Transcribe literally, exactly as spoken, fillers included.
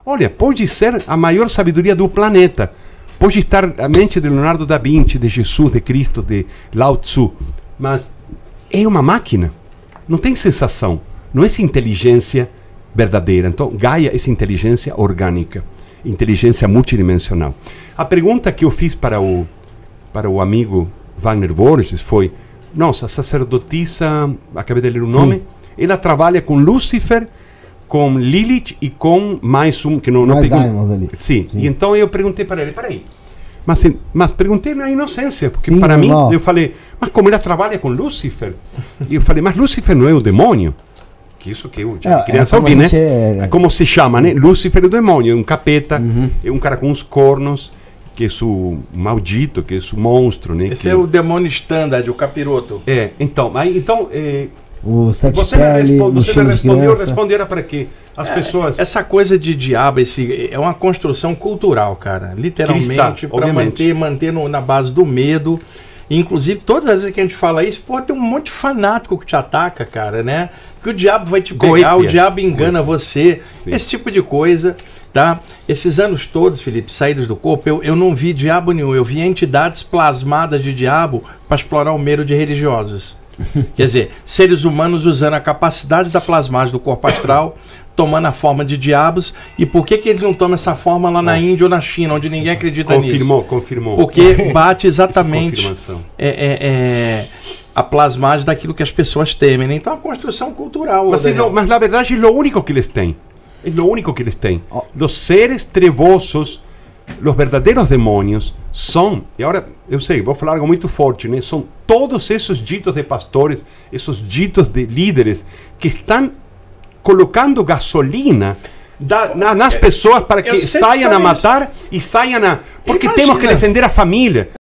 Olha, pode ser a maior sabedoria do planeta. Pode estar a mente de Leonardo da Vinci, de Jesus, de Cristo, de Lao Tzu. Mas é uma máquina. Não tem sensação. Não é essa inteligência verdadeira. Então, Gaia é essa inteligência orgânica. Inteligência multidimensional. A pergunta que eu fiz para o, para o amigo Wagner Borges foi: nossa, a sacerdotisa, acabei de ler o nome, sim, ela trabalha com Lúcifer, com Lilith e com mais um que não, não pegou. Ali. Sim. Sim. E então eu perguntei para ele, peraí, mas, mas perguntei na inocência, porque sim, para mim, eu falei, mas como ela trabalha com Lúcifer? E eu falei, mas Lúcifer não é o demônio? Que isso que eu já é, criança é ouvi, né? É... Como se chama, sim, né? Lúcifer é o demônio, é um capeta, uhum, é um cara com uns cornos, que é o maldito, que é o monstro, né? Esse que... é o demônio standard, o capiroto. É, então, aí, então é... O sete você pele, me, responde, você me respondeu, de responderam para quê? As é, pessoas... Essa coisa de diabo, esse, é uma construção cultural, cara. Literalmente, para manter, manter no, na base do medo. Inclusive, todas as vezes que a gente fala isso, pô, tem um monte de fanático que te ataca, cara, né? Que o diabo vai te pegar, Goipia. o diabo engana Goipia. você, sim, esse tipo de coisa, tá? Esses anos todos, Felipe, saídas do corpo, eu, eu não vi diabo nenhum, eu vi entidades plasmadas de diabo para explorar o medo de religiosos. Quer dizer, seres humanos usando a capacidade da plasmagem do corpo astral, tomando a forma de diabos. E por que que eles não tomam essa forma lá na Índia ou na China, onde ninguém acredita confirmou, nisso? Confirmou, confirmou. Porque bate exatamente é, é, é, a plasmagem daquilo que as pessoas temem, né? Então é uma construção cultural. Mas, não, mas na verdade é o único que eles têm. É o único que eles têm. Oh. Os seres trevosos, os verdadeiros demônios, são, e agora eu sei, vou falar algo muito forte, né? São todos esses ditos de pastores, esses ditos de líderes que estão colocando gasolina da, na, nas pessoas para que saiam a matar e saiam a... Porque Imagina. temos que defender a família.